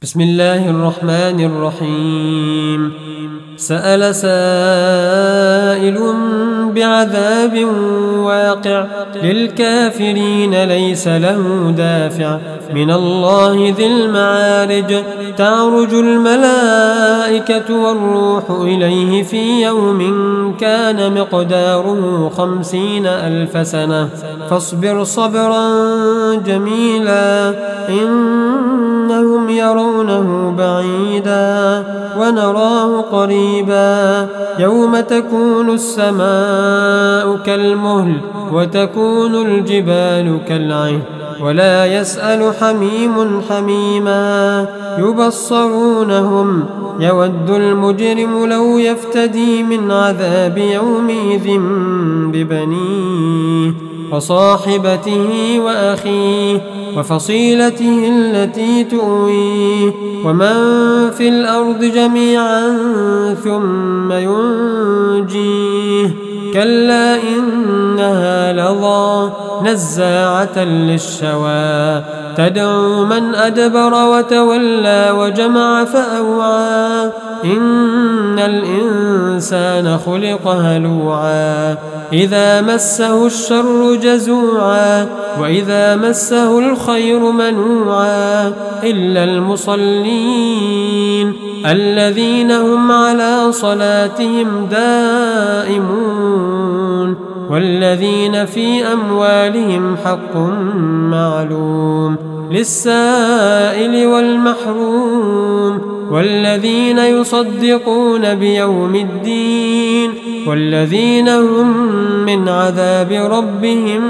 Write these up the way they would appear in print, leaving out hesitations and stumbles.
بسم الله الرحمن الرحيم. سأل سائل بعذاب واقع للكافرين ليس له دافع من الله ذي المعارج. تعرج الملائكة والروح إليه في يوم كان مقداره 50,000 سنة فاصبر صبرا جميلا إنهم يرونه بعيدا ونراه قريبا. يوم تكون السماء كالمهل وتكون الجبال كالعهن ولا يسأل حميم حميما. يبصرونهم يود المجرم لو يفتدي من عذاب يومئذ ببنيه وصاحبته وأخيه وفصيلته التي تؤويه ومن في الأرض جميعا ثم ينجيه. كلا إنها لظى نزاعة للشوى تدعو من أدبر وتولى وجمع فأوعى. إن الإنسان خلق هلوعا إذا مسه الشر جزوعا وإذا مسه الخير منوعا إلا المصلين الذين هم على صلاتهم دائمون والذين في أموالهم حق معلوم للسائل والمحروم والذين يصدقون بيوم الدين والذين هم من عذاب ربهم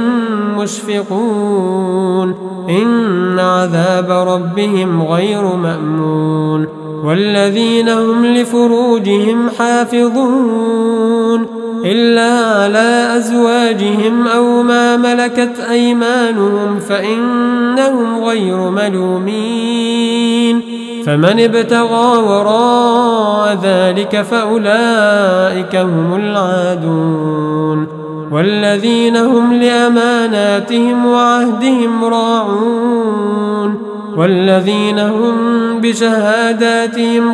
مشفقون إن عذاب ربهم غير مأمون. والذين هم لفروجهم حافظون إلا على أزواجهم أو ما ملكت أيمانهم فإنهم غير ملومين. فمن ابتغى وراء ذلك فأولئك هم العادون. والذين هم لأماناتهم وعهدهم راعون والذين هم بشهاداتهم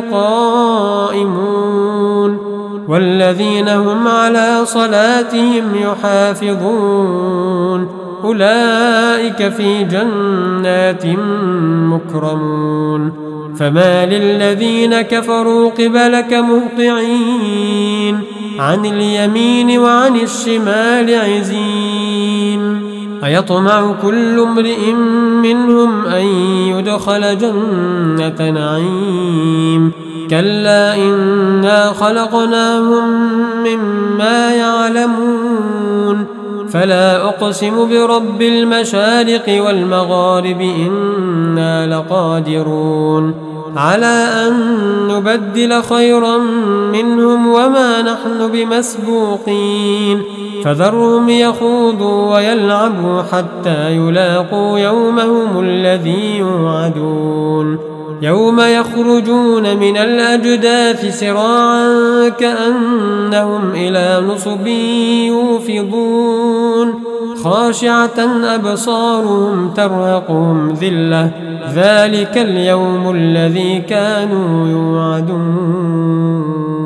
قائمون والذين هم على صلاتهم يحافظون أولئك في جنات مكرمون. فما للذين كفروا قبلك مهطعين عن اليمين وعن الشمال عزين. أيطمع كل امرئ منهم أن يدخل جنة نعيم كلا إنا خلقناهم مما يعلمون. فلا أقسم برب المشارق والمغارب إنا لقادرون على أن نبدل خيرا منهم وما نحن بمسبوقين. فذرهم يخوضوا ويلعبوا حتى يلاقوا يومهم الذي يوعدون يوم يخرجون من الأجداث سراعا كأنهم إلى نصب يوفضون خاشعة أبصارهم ترهقهم ذلة ذلك اليوم الذي كانوا يوعدون.